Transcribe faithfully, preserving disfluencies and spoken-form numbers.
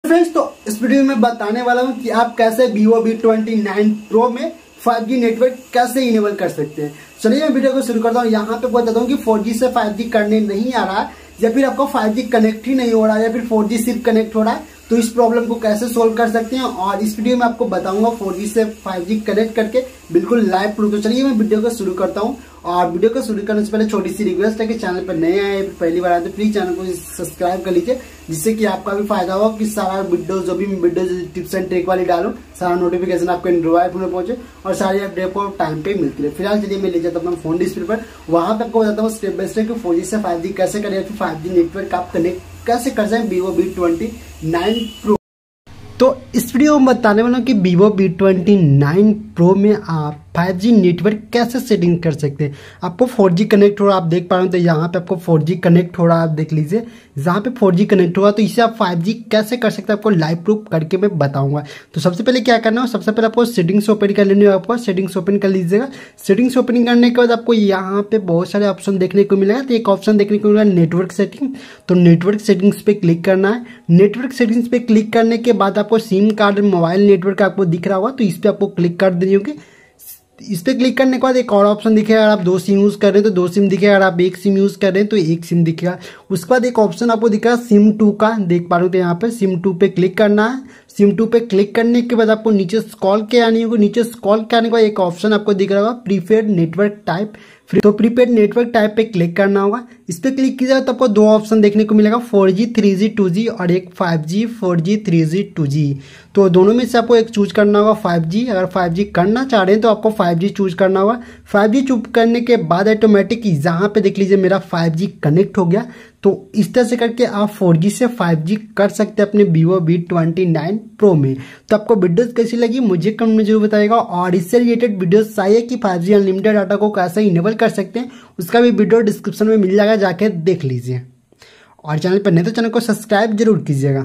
Friends, तो इस video में बताने वाला हूं कि आप कैसे Vivo V twenty nine pro में फाइव जी नेटवर्क कैसे इनेबल कर सकते हैं। चलिए मैं वीडियो को शुरू करता हूं। यहाँ पे बताता हूं कि फोर जी से फाइव जी करने नहीं आ रहा है या फिर आपको फाइव जी कनेक्ट ही नहीं हो रहा है या फिर फोर जी सिर्फ कनेक्ट हो रहा है, तो इस प्रॉब्लम को कैसे सोल्व कर सकते हैं। और इस वीडियो में आपको बताऊंगा फोर जी से फाइव जी कनेक्ट करके बिल्कुल लाइव प्रूफ। तो चलिए मैं वीडियो को शुरू करता हूं। और वीडियो को शुरू करने से पहले छोटी सी रिक्वेस्ट है कि चैनल पर नए आए पहली बार आए तो प्लीज चैनल को सब्सक्राइब कर लीजिए, जिससे कि आपका भी फायदा हो कि सारा वीडियो जो भी वीडियो टिप्स एंड ट्रिक वाली डालूं सारा नोटिफिकेशन आपको एंड्रॉइड फोन में पहुंचे और सारी अपडेट को टाइम पे मिलती है। फिलहाल चलिए मैं ले जाता हूँ अपना फोन डिस्प्ले पर, वहां पे आपको बताता हूँ स्टेप बाय स्टेप कि फोर जी से फाइव जी कैसे करें, फिर फाइव जी नेटवर्क आप कनेक्ट कैसे कर सकते Vivo V twenty nine pro. तो इस वीडियो में बताने वाला हूँ कि Vivo V twenty nine pro में आप फाइव जी नेटवर्क कैसे सेटिंग कर सकते हैं। आपको फोर जी कनेक्ट हो रहा है, आप देख पा रहे हो, तो यहाँ पे आपको फोर जी कनेक्ट हो रहा है, आप देख लीजिए जहाँ पे फोर जी कनेक्ट हुआ, तो इससे आप फाइव जी कैसे कर सकते हैं आपको लाइव प्रूफ करके मैं बताऊंगा। तो सबसे पहले क्या करना है, सबसे पहले आपको सेटिंग्स ओपन कर लेनी है। आपको सेटिंग्स ओपन कर लीजिएगा। सेटिंग्स ओपन करने के बाद आपको यहाँ पे बहुत सारे ऑप्शन देखने को मिलेगा। तो एक ऑप्शन देखने को मिलेगा नेटवर्क सेटिंग, तो नेटवर्क सेटिंग्स पे क्लिक करना है। नेटवर्क सेटिंग्स पे क्लिक करने के बाद आपको सिम कार्ड मोबाइल नेटवर्क आपको दिख रहा होगा, तो इस पर आपको क्लिक कर देनी होगी। इस पे क्लिक करने के बाद एक और ऑप्शन दिखेगा, अगर आप दो सिम यूज कर रहे हैं तो दो सिम दिखेगा, अगर आप एक सिम यूज कर रहे हैं तो एक सिम दिखेगा। उसके बाद एक ऑप्शन आपको दिखेगा सिम टू का, देख पा रहे हो, तो यहाँ पे सिम टू पे क्लिक करना है। सिम टू पे क्लिक करने के बाद आपको नीचे स्क्रॉल के आनी होगी। नीचे स्क्रॉल के आने के बाद एक ऑप्शन आपको दिख रहा होगा प्रीपेड नेटवर्क टाइप, तो प्रीपेड नेटवर्क टाइप पे क्लिक करना होगा। इस पे क्लिक किया तो आपको दो ऑप्शन देखने को मिलेगा, four G three G two G और एक five G four G three G two G. तो दोनों में से आपको एक चूज करना होगा फाइव जी। अगर फाइव जी करना चाह रहे हैं तो आपको फाइव जी चूज करना होगा। फाइव जी चूज करने के बाद ऑटोमेटिक यहाँ पे देख लीजिए मेरा फाइव जी कनेक्ट हो गया। तो इस तरह से करके आप फोर जी से फाइव जी कर सकते हैं अपने Vivo V twenty nine pro में। तो आपको वीडियोस कैसी लगी मुझे कमेंट में जरूर बताइएगा। और इससे रिलेटेड वीडियोस चाहिए कि फाइव जी अनलिमिटेड डाटा को कैसे इनेबल कर सकते हैं, उसका भी वीडियो डिस्क्रिप्शन में मिल जाएगा, जाके देख लीजिए। और चैनल पर नहीं तो चैनल को सब्सक्राइब जरूर कीजिएगा।